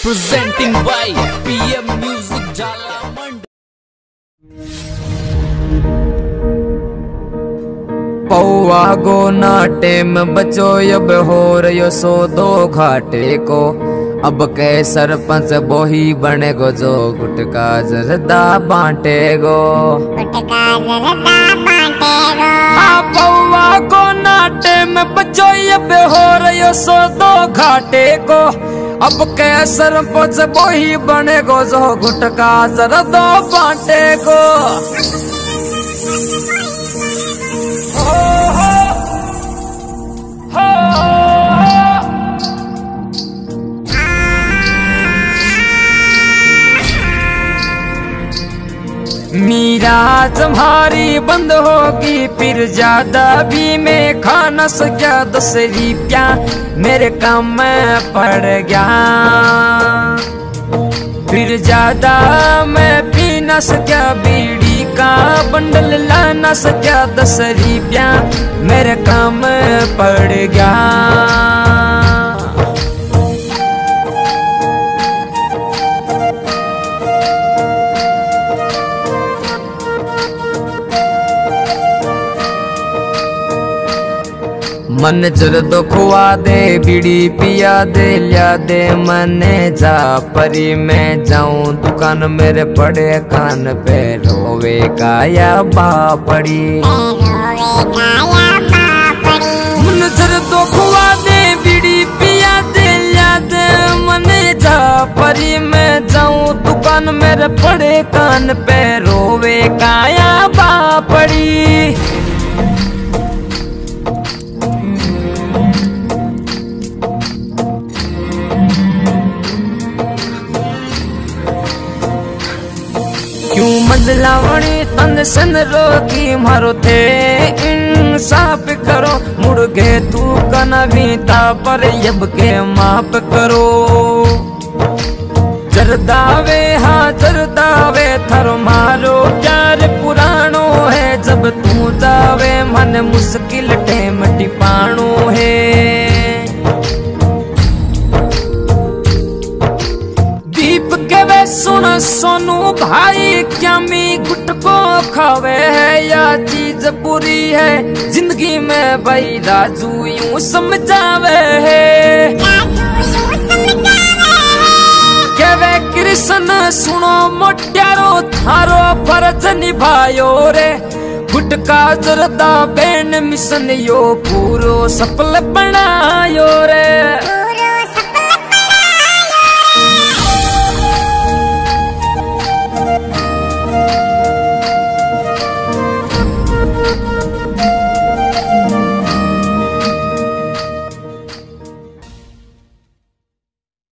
presenting by PM Music Jalamand। पौआ गो नाटे में बचो अब हो रयो सो दो घाटे को। अब के सरपंच बोही बने गो जो गुटका जरदा बांटे गो। पौआ गो नाटे में बचो अब हो रयो सो दो घाटे को। अब के सरपंच बोही बने गो जो गुटका जरदा बांटे गो। मीरा तुम्हारी बंद होगी फिर ज्यादा भी मैं खा न सका 10 रुपया मेरे काम में पड़ गया। फिर ज्यादा मैं पी न सका बीड़ी का बंडल ला न सका 10 रुपया मेरे काम में पड़ गया। मन जर दो खुआ दे बीड़ी पिया दे लिया दे मने जा परी मैं जाऊं दुकान मेरे पड़े कान पे रोवे काया बापड़ी। मन जर दो खुआ दे बीड़ी पिया दे लिया दे मने जा परी मैं जाऊं दुकान मेरे पड़े कान पे रोवे काया बापड़ी। क्यों बदलावणी तन सन रोकी मारो थे इंसाफ करो मुड़ गए तू कना भीता पर यब के माफ करो। जरदावे हाँ जरदावे थरो मारो प्यार पुरानो है जब तू जावे मन मुश्किल टेम टिपाणो है। दीप के वे सुन सोनू भाई क्या मी गुटको खावे है या चीज बुरी है जिंदगी में भाई राजू यूं समझावे है। के वे कृष्ण सुनो मोट्यारो थारो फर्ज निभायो रे गुटका जरदा बैन मिशन यो पूरो सफल बनायो रे।